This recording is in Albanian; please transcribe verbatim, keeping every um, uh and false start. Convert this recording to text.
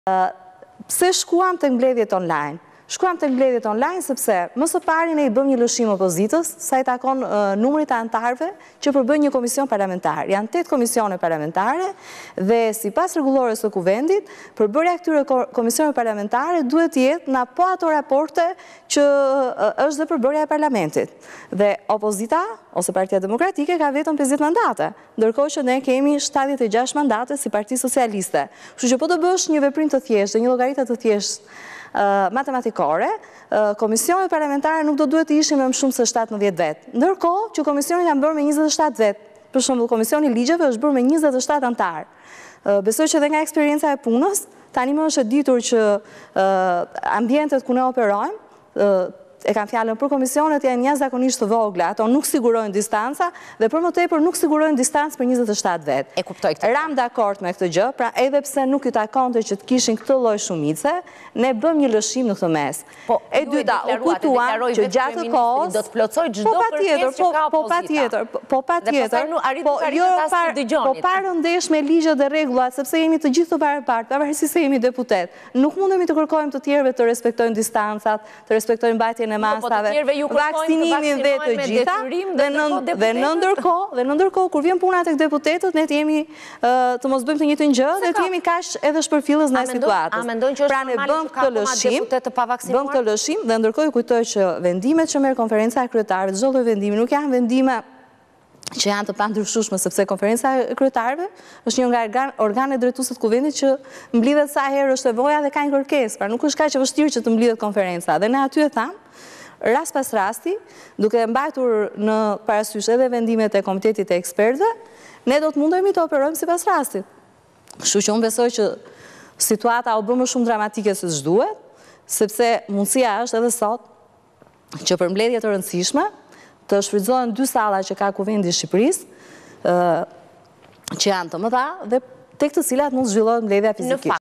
Pse shkuam të mbledhjet online? Shkuam të mbledhjet online sepse më së pari ne i bëm një lëshim opozitës sa i takon numrit të anëtarëve që përbën një komision parlamentar. Janë tetë komisione parlamentare dhe sipas rregullores së kuvendit, përbërja këtyre komisioneve parlamentare duhet të jetë në po ato raporte që është dhe përbërja e parlamentit. Dhe opozita ose Partia Demokratike ka vetëm pesëdhjetë mandate, ndërkohë që ne kemi shtatëdhjetë e gjashtë mandate si Parti Socialiste. Kështu që po të bësh një veprim të thjeshtë, një llogaritë të thjeshtë matematikore, komisionet parlamentare nuk do duhet të ishin me më shumë se shtatëmbëdhjetë vetë. Ndërkohë që komisionet janë bërë me njëzet e shtatë vetë. Për shembull, komisioni i ligjeve është bërë me njëzet e shtatë anëtar. Besoj që edhe nga eksperienca e punës, tani më është e ditur që ambientet ku ne operojmë, e kam fjalën për komisionet, janë jashtëzakonisht të vogla, ato nuk sigurojnë distanca dhe për më tepër nuk sigurojnë distancë për njëzet e shtatë vetë. E kuptoj këtë. Ram dakord me këtë gjë, pra edhe pse nuk ju takonte që të kishin këtë lloj shumice, ne bëm një lëshim në këtë mes. E dyta, u kujtuam që gjatë kohës do të plotësoj çdo kërkesë që ka po patjetër, po patjetër, po jo po parëndesh me ligjet dhe rregullat, sepse jemi të gjithë të barabartë, pavarësisht se jemi deputet. Nuk mundemi të kërkojmë të tjerëve të respektojnë distancat, të respektojnë mbajtjen e masave, vaksinimin dhe të gjitha, dhe në ndërkohë, dhe në ndërkohë, kur vjen puna tek deputetët, ne të jemi të mos bëjmë të njëjtën gjë dhe të jemi kaq edhe shpërfillës ndaj situatës. Pra ne bëm këtë lëshim, bëm këtë lëshim dhe ndërkohë ju kujtoj që vendimet që merr konferenca e kryetarëve, çdo lloj vendimi nuk janë vendime që janë të pandryshueshme, sepse konferenca e kryetarëve është një nga organet drejtuese të kuvendit që mblidhet sa herë është nevoja dhe ka një kërkesë, pra nuk është kaq e vështirë që të mblidhet konferenca. Dhe ne aty e tham, rast pas rasti, duke mbajtur në parasysh edhe vendimet e komitetit të ekspertëve, ne do të mundemi të operojmë sipas rastit. Kështu që unë besoj që situata u bë më shumë dramatike se ç'duhet, sepse mundësia është edhe sot që për mbledhje të rëndësishme të shfrytëzohen dy salla që ka Kuvendi i Shqipërisë, që janë të mëdha dhe tek të cilat mund zhvillohet mbledhja fizikisht.